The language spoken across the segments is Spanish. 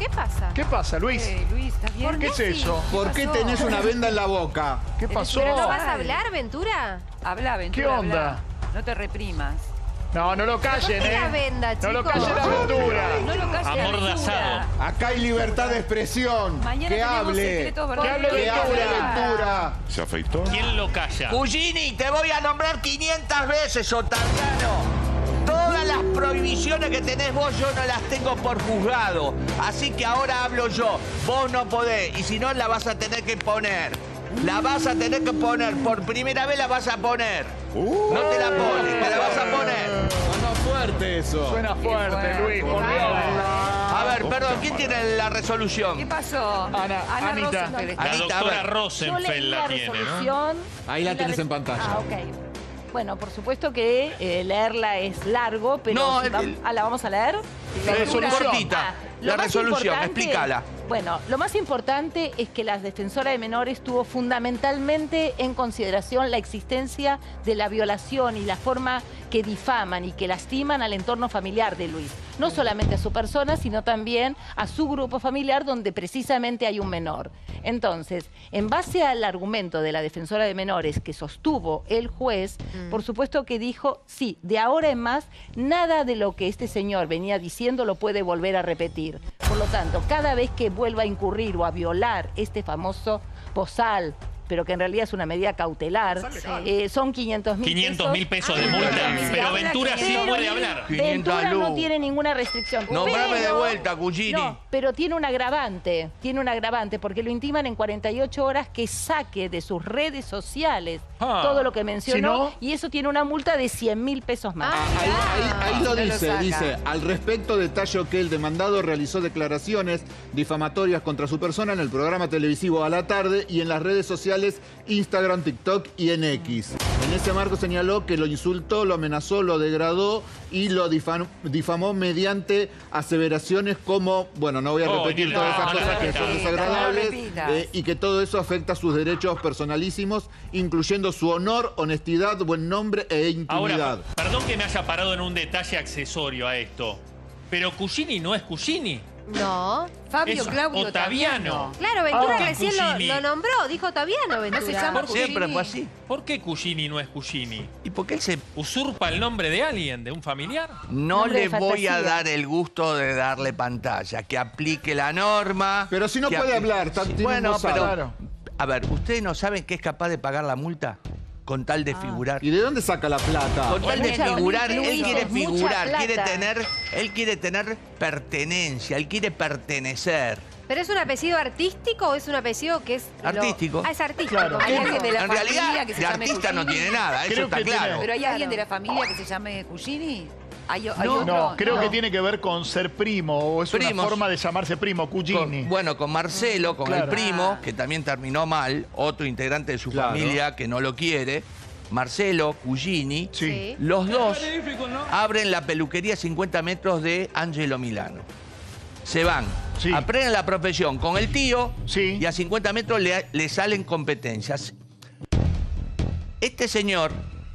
¿Qué pasa? ¿Qué pasa, Luis? Luis, ¿estás bien? ¿Qué es eso? ¿Por qué tenés una venda en la boca? ¿Qué pasó? ¿Pero no vas a hablar, Ventura? Habla, Ventura. ¿Qué onda? Habla. No te reprimas. No, no lo callen, ¿Por qué la venda, No lo chicos? callen a Ventura. No lo calles, Amordazado. Acá hay libertad de expresión. Mañana Que tenemos hable. secretos Que hable Que hable Ventura. ¿Se afeitó? ¿Quién lo calla? Cugini, te voy a nombrar 500 veces, Otaviano. Todas las prohibiciones que tenés vos, yo no las tengo por juzgado. Así que ahora hablo yo. Vos no podés, y si no, la vas a tener que poner. La vas a tener que poner. Por primera vez la vas a poner. No te la pones, te la vas a poner. Suena fuerte eso. Suena fuerte, Luis, por Dios. A ver, perdón, ¿quién tiene la resolución? ¿Qué pasó? Anita. Rosenfeld. La Anita, a doctora ver. Yo Rosenfeld leí la la tiene, ¿no? resolución. Ahí la Y tenés en pantalla. Ah, ok. Bueno, por supuesto que leerla es largo, pero No, si ¿la vamos a leer? La resolución. Cortita. Lo La más resolución, importante- explícala. Bueno, lo más importante es que la defensora de menores tuvo fundamentalmente en consideración la existencia de la violación y la forma que difaman y que lastiman al entorno familiar de Luis. No solamente a su persona, sino también a su grupo familiar donde precisamente hay un menor. Entonces, en base al argumento de la defensora de menores que sostuvo el juez, por supuesto que dijo, sí, de ahora en más, nada de lo que este señor venía diciendo lo puede volver a repetir. Por lo tanto, cada vez que vuelva a incurrir o a violar este famoso bozal, pero que en realidad es una medida cautelar, son 500.000 500.000 pesos de Ah, multa. sí, Pero sí. Ventura sí Pero puede hablar. 500 Ventura no luz. tiene ninguna restricción. Nombrame de Pero- vuelta, Cugini. No, pero tiene un agravante, porque lo intiman en 48 horas que saque de sus redes sociales todo lo que mencionó, Si no- y eso tiene una multa de 100.000 pesos más. Ahí lo no lo dice, saca. dice, al respecto detalló que el demandado realizó declaraciones difamatorias contra su persona en el programa televisivo A la Tarde y en las redes sociales Instagram, TikTok y en X. En ese marco señaló que lo insultó, lo amenazó, lo degradó y lo difamó mediante aseveraciones como, bueno, no voy a repetir no, todas esas no, cosas no, que no, son no, desagradables, no repitas. y que todo eso afecta sus derechos personalísimos, incluyendo su honor, honestidad, buen nombre e intimidad. Ahora, perdón que me haya parado en un detalle accesorio a esto, pero Cugini no es Cugini. No. Fabio Es Claudio Otaviano. Claro, Ventura Ah, recién Cugini. lo nombró, dijo Otaviano, Ventura. se llama Siempre fue así. ¿Por qué Cugini no es Cugini? ¿Y por qué él se... ¿Usurpa el nombre de alguien, de un familiar? No Nombre le de voy a fantasía. dar el gusto de darle pantalla, que aplique la norma. Pero si no que puede apli- hablar, tiene Bueno, un bozal. pero... Claro. A ver, ¿ustedes no saben que es capaz de pagar la multa? Con tal de figurar. ¿Y de dónde saca la plata? Con tal de Mucha- figurar, mucha él quiere plata. figurar, Mucha él quiere tener pertenencia, él quiere pertenecer. ¿Pero es un apellido artístico o es un apellido que es... Artístico. Ah, es artístico. Claro. Hay alguien de la En familia realidad, que se de llame artista no Cugini. tiene nada, eso Creo está que tiene- claro. Pero hay alguien de la familia que se llame Cugini. ¿Hay No, otro? creo No. que tiene que ver con ser primo, o es una Primos. forma de llamarse primo, Cugini. Con Marcelo, con Claro. el primo, que también terminó mal, otro integrante de su Claro. familia que no lo quiere, Marcelo, Cugini. Sí. Los dos abren la peluquería a 50 metros de Angelo Milano. Se van, Sí. aprenden la profesión con el tío Sí. y a 50 metros le salen competencias. Este señor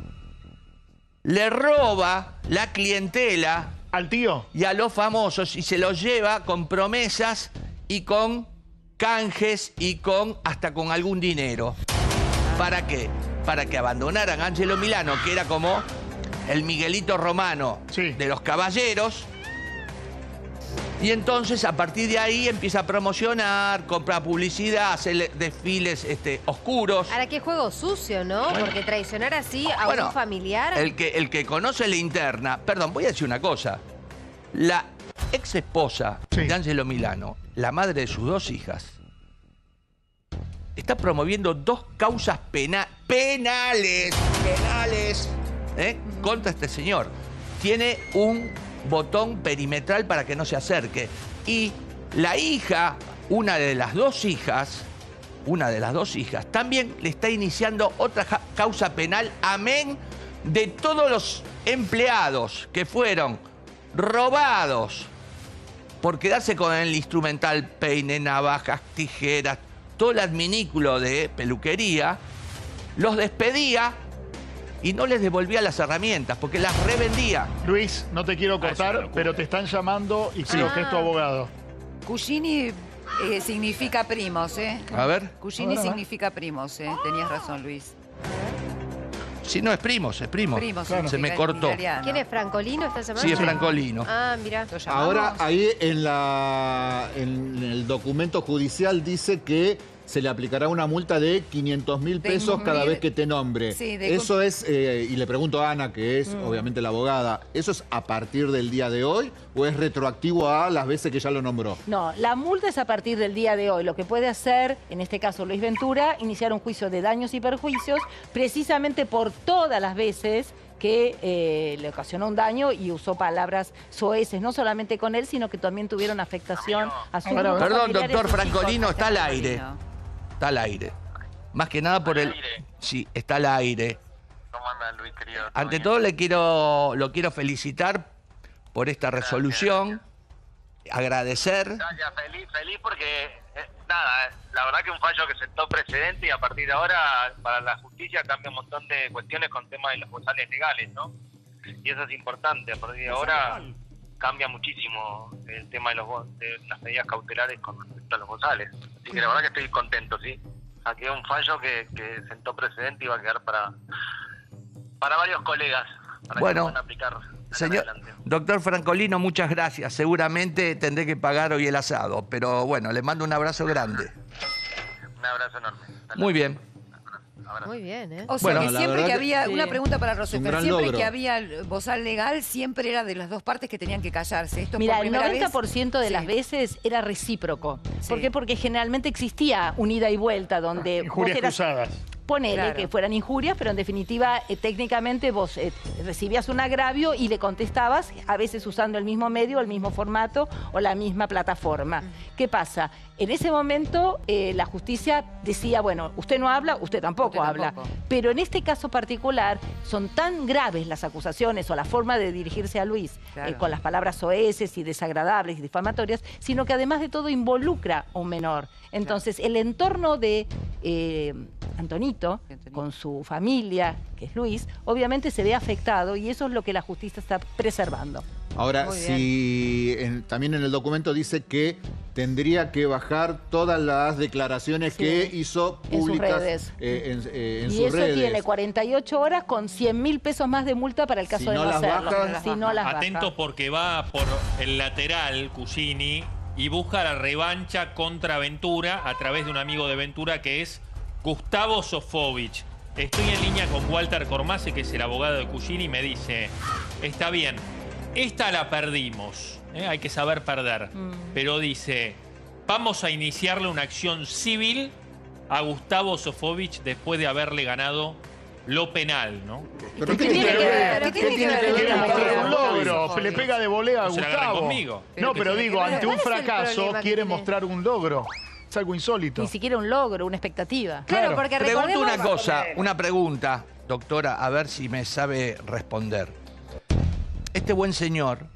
le roba la clientela ¿Al tío? y a los famosos y se los lleva con promesas y con canjes y hasta con algún dinero. ¿Para qué? Para que abandonaran a Angelo Milano, que era como el Miguelito Romano Sí. de los caballeros. Y entonces a partir de ahí empieza a promocionar, compra publicidad, hacer desfiles oscuros. Ahora, qué juego sucio, ¿no? Porque traicionar así a Bueno, un familiar... El que conoce la interna... Perdón, voy a decir una cosa. La ex esposa Sí. de Angelo Milano, la madre de sus dos hijas, está promoviendo dos causas penales contra este señor. Tiene un botón perimetral para que no se acerque. Y la hija, una de las dos hijas, también le está iniciando otra causa penal, amén de todos los empleados que fueron robados por quedarse con el instrumental, peine, navajas, tijeras, todo el adminículo de peluquería, los despedía y no les devolvía las herramientas porque las revendía. Luis, no te quiero Ah, es una cortar, locura. pero te están llamando y creo que es tu abogado. Cugini significa primos, ¿eh? A ver. Cugini significa primos, ¿eh? Tenías razón, Luis. Si no, es primos, es primos. Primos Se me significa en cortó. italiano. ¿Quién es Francolino esta semana? Sí, es Francolino. Ah, mira. ¿Lo llamamos? Ahora ahí en el documento judicial dice que se le aplicará una multa de 500.000 pesos cada vez que te nombre. Sí, de Eso es, y le pregunto a Ana, que es obviamente la abogada, ¿eso es a partir del día de hoy o es retroactivo a las veces que ya lo nombró? No, la multa es a partir del día de hoy. Lo que puede hacer, en este caso Luis Ventura, iniciar un juicio de daños y perjuicios precisamente por todas las veces que le ocasionó un daño y usó palabras soeces, no solamente con él, sino que también tuvieron afectación a su grupo Perdón, familiar y a doctor sus hijos. Francolino, está al aire. Está al aire. Más que nada por el... Sí, está al aire. ¿Cómo anda, Luis, querido? ¿Todo Ante bien? todo, lo quiero felicitar por esta resolución. Agradecer. Ya, feliz porque, nada, la verdad que un fallo que sentó precedente y a partir de ahora para la justicia cambia un montón de cuestiones con temas de los bozales legales, ¿no? Y eso es importante, a partir de ahora cambia muchísimo el tema de las medidas cautelares con respecto a los bozales. Así que la verdad que estoy contento, ¿sí? Saqué un fallo que sentó precedente y va a quedar para varios colegas, para Bueno, que puedan aplicar. Señor, adelante. doctor Francolino, muchas gracias. Seguramente tendré que pagar hoy el asado, pero bueno, le mando un abrazo grande. Un abrazo enorme. Hasta Muy luego. bien. Abrazo. Muy bien, ¿eh? O sea Bueno, que la siempre verdad que que- había, Sí. una pregunta para un Rosenfeld, gran siempre logro. que había el bozal legal, siempre era de las dos partes que tenían que callarse. Esto Mira, por el primera 90% de vez, las sí. veces era recíproco. Sí. ¿Por qué? Porque generalmente existía un ida y vuelta donde vos Injurias eras... cruzadas. Ponele Claro. que fueran injurias, pero en definitiva, técnicamente vos recibías un agravio y le contestabas, a veces usando el mismo medio, el mismo formato o la misma plataforma. ¿Qué pasa? En ese momento la justicia decía, bueno, usted no habla, usted tampoco Usted habla. tampoco. Pero en este caso particular son tan graves las acusaciones o la forma de dirigirse a Luis Claro. con las palabras soeces y desagradables y difamatorias, sino que además de todo involucra a un menor. Entonces, el entorno de Antonito, con su familia, que es Luis, obviamente se ve afectado y eso es lo que la justicia está preservando. Ahora, Muy si también en el documento dice que tendría que bajar todas las declaraciones Sí. que hizo En sus públicas redes. en Y sus eso redes. tiene 48 horas con 100.000 pesos más de multa para el caso Si de no no las hacerlo. bajas- Si no las baja. Atento porque va por el lateral, Cugini, y busca la revancha contra Ventura a través de un amigo de Ventura que es Gustavo Sofovich. Estoy en línea con Walter Cormase, que es el abogado de Cugini, y me dice, está bien, esta la perdimos, hay que saber perder, pero dice, vamos a iniciarle una acción civil a Gustavo Sofovich después de haberle ganado lo penal, ¿no? Pero ¿Qué tiene que ver? ¿Qué tiene que ver? Quiere Quiere buscar buscar un un logro, logro. le pega de volea a No se la agarren Gustavo. conmigo. Pero No, ¿qué pero tiene digo, que ver? ante un ¿Cuál es el fracaso problema que quiere tiene? mostrar un logro. Es algo insólito. Ni siquiera un logro, una expectativa. Claro, Claro. porque Pregunto recordemos... una cosa, una pregunta, doctora, a ver si me sabe responder. Este buen señor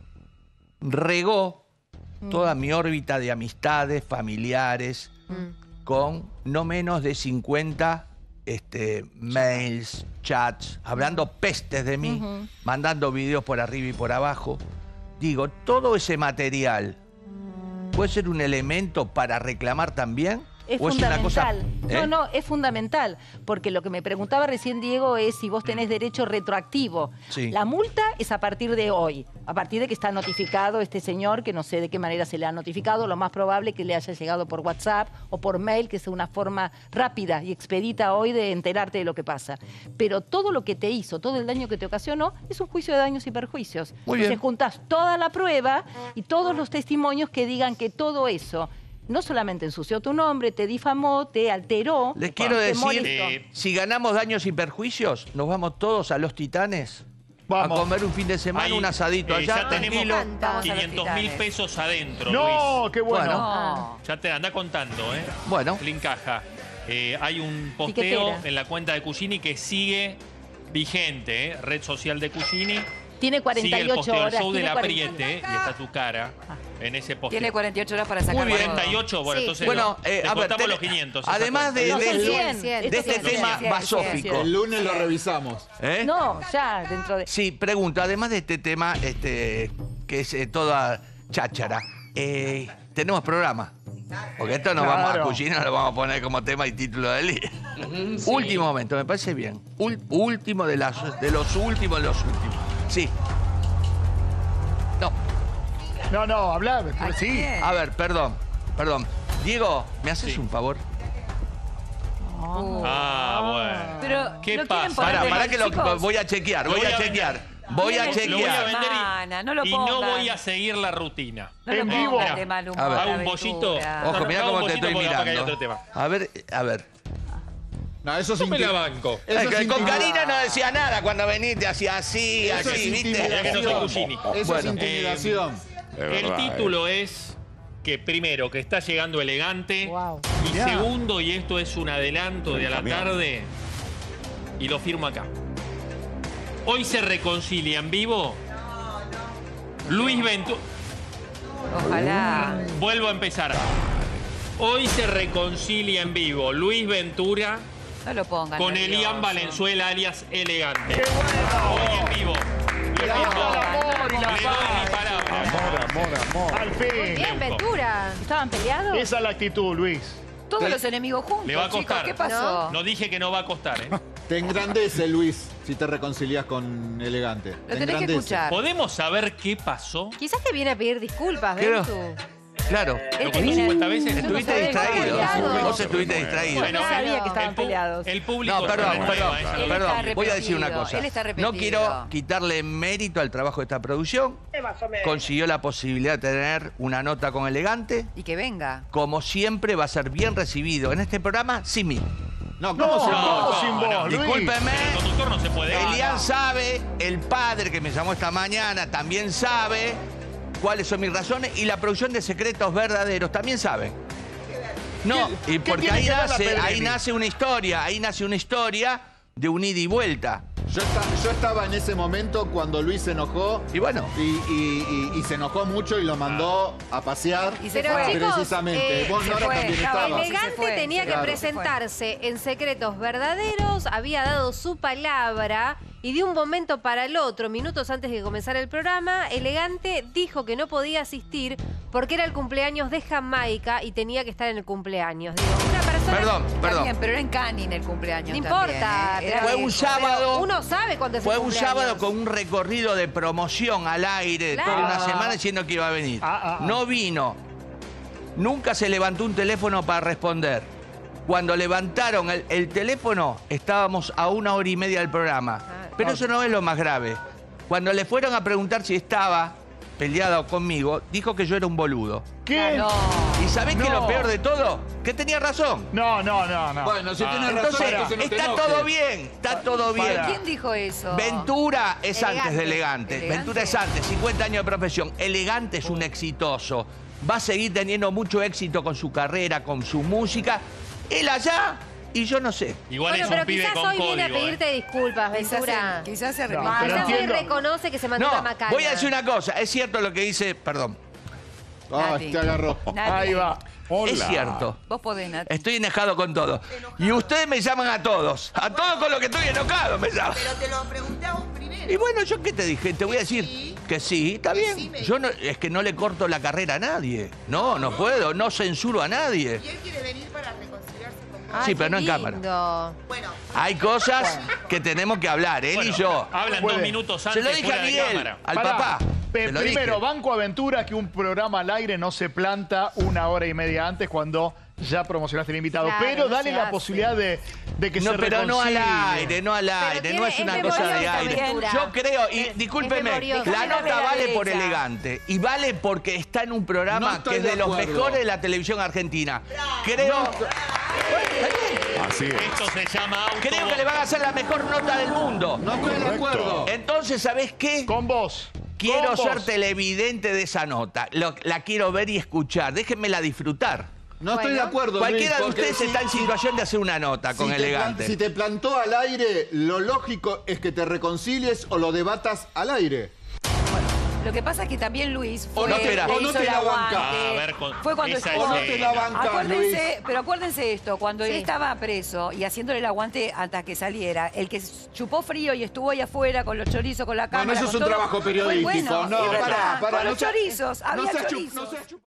regó toda mi órbita de amistades, familiares, con no menos de 50 mails, chats, hablando pestes de mí, mandando videos por arriba y por abajo. Digo, todo ese material puede ser un elemento para reclamar también. Es ¿O es una cosa- fundamental. ¿Eh? No, es fundamental. Porque lo que me preguntaba recién Diego es si vos tenés derecho retroactivo. Sí. La multa es a partir de hoy, a partir de que está notificado este señor, que no sé de qué manera se le ha notificado, lo más probable que le haya llegado por WhatsApp o por mail, que es una forma rápida y expedita hoy de enterarte de lo que pasa. Pero todo lo que te hizo, todo el daño que te ocasionó, es un juicio de daños y perjuicios. Muy bien. Entonces juntás toda la prueba y todos los testimonios que digan que todo eso no solamente ensució tu nombre, te difamó, te alteró. Les quiero te decir, molestó. si ganamos daños y perjuicios, nos vamos todos a los Titanes Vamos. a comer un fin de semana, Ahí, un asadito allá, ya tenemos tranquilo. Vamos a los 500.000 Titanes. pesos adentro, No, Luis. qué bueno. Bueno. No. Ya te anda contando, ¿eh? Bueno. Le encaja. Hay un posteo Tiquetera. en la cuenta de Cugini que sigue vigente, ¿eh? Red social de Cugini. Tiene Sigue el 48 posteo, el horas. show del tiene 40. apriete, y está tu cara en ese posteo. Tiene 48 horas para sacar Muy bien. todo. 48, bueno, Sí. entonces Bueno, le a ver, contamos los 500. esa además cuenta. No, son de 100. de Esto este son tema 100. basófico. El lunes lo revisamos. ¿eh? No, ya, dentro de... Sí, pregunto, además de este tema, que es toda cháchara, tenemos programa. Porque esto no vamos a Claro. Cuchina, lo vamos a poner como tema y título del día. Último momento, me parece bien. Último de los últimos de los últimos. Sí. No. No, habla. ¿A Sí. quién? A ver, perdón. Diego, ¿me haces Sí. un favor? Ah, bueno. Pero, ¿Qué ¿no quieren pasa? poner Pará que lo chicos? voy a chequear, Lo voy voy a a chequear. vender. Voy a Lo voy a Lo voy a chequear. vender Semana, no lo y no pongan. voy a seguir la rutina. No lo En pongan vivo. de mal humor, A ver. Hago un Aventura. bollito. Ojo, mirá Hago un cómo te bollito estoy porque capaz que hay mirando. otro tema. A ver. No, eso es Yo me la intimidación. banco. Eso es Con intimida- Karina no decía nada cuando veniste, hacía así, Eso así, es ¿viste? Ya que no soy intimidación. Cucini. Eso es Bueno. intimidación. El título es que primero, que está llegando elegante. Wow. Y Mirá. segundo, y esto es un adelanto de a la tarde, y lo firmo acá. Hoy se reconcilia en vivo Luis Ventura. Ojalá. Vuelvo a empezar. Hoy se reconcilia en vivo Luis Ventura No lo pongan. con nervioso. Elian Valenzuela, alias Elegante. ¡Qué bueno! Hoy en vivo. Le El amor y la doy mi palabra. Al Muy fin. bien, Ventura. ¿Estaban peleados? Esa es la actitud, Luis. Todos los enemigos juntos, Le va a chicos. costar. ¿Qué pasó? No dije que no va a costar, ¿eh? Te engrandece, Luis, si te reconcilias con Elegante. Lo Te tenés que engrandece. escuchar. ¿Podemos saber qué pasó? Quizás te viene a pedir disculpas, Creo- Ventu. Claro. ¿Lo Este contó viene- 50 veces? Estuviste sabés, distraído. peleados. Vos estuviste distraído. Bueno, no sabía que estaban el peleados. El público No, perdón. se renueva, eso es lo que Perdón, está voy a decir una arrepentido, cosa. él está No arrepentido. quiero quitarle mérito al trabajo de esta producción. Consiguió la posibilidad de tener una nota con Elegante. Y que venga. Como siempre, va a ser bien recibido en este programa sin mí. No, ¿cómo No, se ¿cómo llama? sin vos, Luis? Discúlpeme. El conductor no se puede. Elian sabe, el padre que me llamó esta mañana también sabe cuáles son mis razones y la producción de Secretos Verdaderos también sabe. No, y qué porque tiene ahí que ver la nace Pedrini? ahí nace una historia de un ida y vuelta. Yo estaba en ese momento cuando Luis se enojó Y bueno, y se enojó mucho y lo mandó a pasear. Y se Pero fue. chicos, Precisamente. Vos, se Nora, fue, también estaba estabas. Sí, se Elegante fue, tenía que claro. presentarse en Secretos Verdaderos, había dado su palabra y de un momento para el otro, minutos antes de que comenzara el programa, Elegante dijo que no podía asistir porque era el cumpleaños de Jamaica y tenía que estar en el cumpleaños. Digo, una persona... perdón. Está bien, pero era en Canning el cumpleaños. No también, importa. ¿eh? Era Fue un lejos. sábado. Uno sabe cuándo es Fue el un cumpleaños. sábado con un recorrido de promoción al aire de Claro. toda una semana diciendo que iba a venir. Ah. No vino. Nunca se levantó un teléfono para responder. Cuando levantaron el teléfono, estábamos a 1 hora y media del programa. Pero eso no es lo más grave. Cuando le fueron a preguntar si estaba peleado conmigo, dijo que yo era un boludo. ¿Qué? No. ¿Y sabés qué es No. lo peor de todo? Que tenía razón. No. Bueno, si tienes razón, Entonces, entonces no te está enojes. todo bien, está todo bien. Para. ¿Quién dijo eso? Ventura es Elegante. antes de Elegante. Elegante. Ventura es antes, 50 años de profesión. Elegante es un exitoso. Va a seguir teniendo mucho éxito con su carrera, con su música. Él allá y yo no sé. Igual Bueno, es un pero pibe quizás con hoy código. viene a pedirte disculpas, Ventura. Quizás se No, arrepiente. pero Quizás hoy entiendo. reconoce que se mandó No, una macana. voy a decir una cosa. Es cierto lo que dice, perdón. Ay, te agarró. Nati, Ahí va. Es cierto. Vos podés, Nati. Estoy enojado con todo. Y ustedes me llaman a todos. A todos con lo que estoy enojado me llaman. Pero te lo pregunté a vos primero. Y bueno, ¿yo qué te dije? Te voy a decir que sí, está bien. Yo no, es que no le corto la carrera a nadie. No puedo, no censuro a nadie. Y él quiere venir para reconciliarse con vos. Ay, Sí, pero qué no en cámara. lindo. Bueno, Hay cosas que tenemos que hablar, él y yo. Hablan Puede. 2 minutos Se antes lo dije fuera a de Miguel, cámara. al Pará. papá. Se lo Primero, dije. Banco Aventura que un programa al aire no se planta 1 hora y media antes cuando ya promocionaste al invitado. Claro, pero no dale se la hace. posibilidad de que No, se pero no al reconcilie. aire, no al aire, tiene- no es una es cosa de memoriosa, aire. Ventura. Yo creo, y Es discúlpeme, memoriosa. la Déjala nota ver a vale por ella. Elegante y vale porque está en un No programa estoy que es de de los acuerdo. mejores de la televisión argentina. Creo, Así es. Esto se llama auto. creo que le van a hacer la mejor nota del mundo. No estoy de acuerdo. Entonces, ¿sabés qué? Con vos. Quiero Con ser vos. televidente de esa nota. La quiero ver y escuchar. Déjenmela disfrutar. No estoy de Bueno. acuerdo, Cualquiera de Luis, porque ustedes está en situación de hacer una nota con si te Elegante. si te plantó al aire, lo lógico es que te reconcilies o lo debatas al aire. Lo que pasa es que también Luis O fue, no te la- le o no hizo te el la aguante. banca. A ver, con Fue cuando esa estuvo... O no te la bancas, Luis. Acuérdense, pero acuérdense esto, cuando él Sí. estaba preso y haciéndole el aguante hasta que saliera, el que chupó frío y estuvo ahí afuera con los chorizos, con la cámara... Bueno, eso es con un todo, trabajo fue periodístico. bueno, No, es verdad, pará, con no los seas- chorizos, no había seas chup- chorizos. no seas chup-